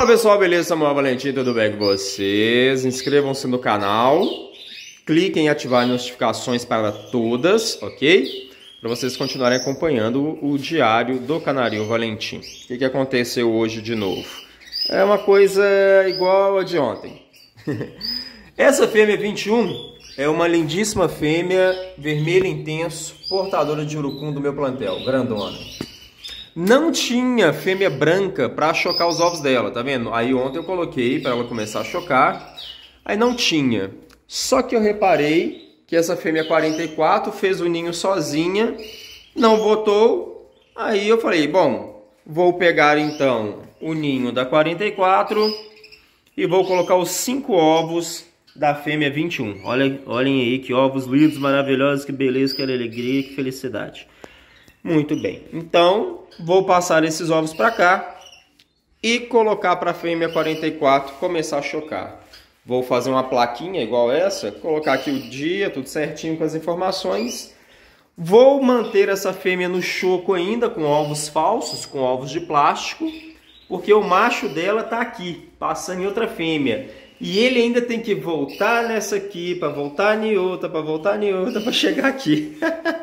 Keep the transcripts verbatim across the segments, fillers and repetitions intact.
Olá pessoal, beleza? Samuel Valentim, tudo bem com vocês? Inscrevam-se no canal, cliquem em ativar as notificações para todas, ok? Para vocês continuarem acompanhando o diário do Canarinho Valentim. O que, que aconteceu hoje de novo? É uma coisa igual a de ontem. Essa fêmea vinte e um é uma lindíssima fêmea, vermelho intenso, portadora de urucum do meu plantel, grandona. Não tinha fêmea branca para chocar os ovos dela, tá vendo? Aí ontem eu coloquei para ela começar a chocar, aí não tinha. Só que eu reparei que essa fêmea quarenta e quatro fez o ninho sozinha, não botou. Aí eu falei, bom, vou pegar então o ninho da quarenta e quatro e vou colocar os cinco ovos da fêmea vinte e um. Olha, olhem aí que ovos lindos, maravilhosos, que beleza, que alegria, que felicidade. Muito bem, então vou passar esses ovos para cá e colocar para a fêmea quarenta e quatro começar a chocar. Vou fazer uma plaquinha igual essa, colocar aqui o dia, tudo certinho com as informações. Vou manter essa fêmea no choco ainda com ovos falsos, com ovos de plástico, porque o macho dela está aqui, passando em outra fêmea. E ele ainda tem que voltar nessa aqui, para voltar em outra, para voltar em outra, para chegar aqui.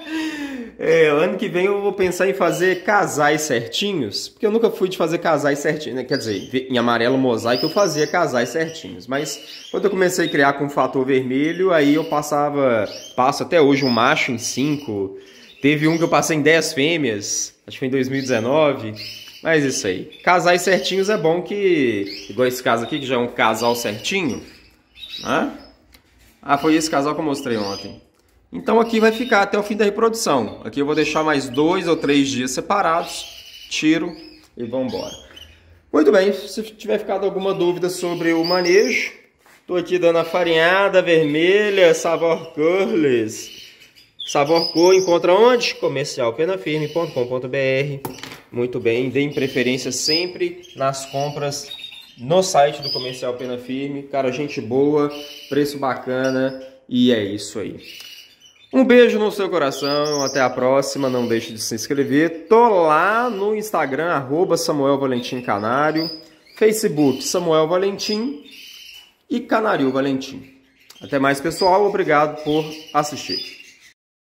É, ano que vem eu vou pensar em fazer casais certinhos, porque eu nunca fui de fazer casais certinhos, né? Quer dizer, em amarelo mosaico eu fazia casais certinhos, mas quando eu comecei a criar com fator vermelho, aí eu passava, passo até hoje um macho em cinco, teve um que eu passei em dez fêmeas, acho que foi em dois mil e dezenove, mas isso aí. Casais certinhos é bom que, igual esse caso aqui, que já é um casal certinho, né? Ah, foi esse casal que eu mostrei ontem. Então aqui vai ficar até o fim da reprodução. Aqui eu vou deixar mais dois ou três dias separados, tiro e vamos embora. Muito bem, se tiver ficado alguma dúvida sobre o manejo, estou aqui dando a farinhada vermelha, sabor curlis. Sabor cor encontra onde? comercial pena firme ponto com ponto br. Muito bem, deem preferência sempre nas compras no site do Comercial Pena Firme. Cara, gente boa, preço bacana e é isso aí. Um beijo no seu coração, até a próxima, não deixe de se inscrever. Tô lá no Instagram, arroba Samuel Valentim Canário, Facebook Samuel Valentim e Canarinho Valentim. Até mais, pessoal, obrigado por assistir.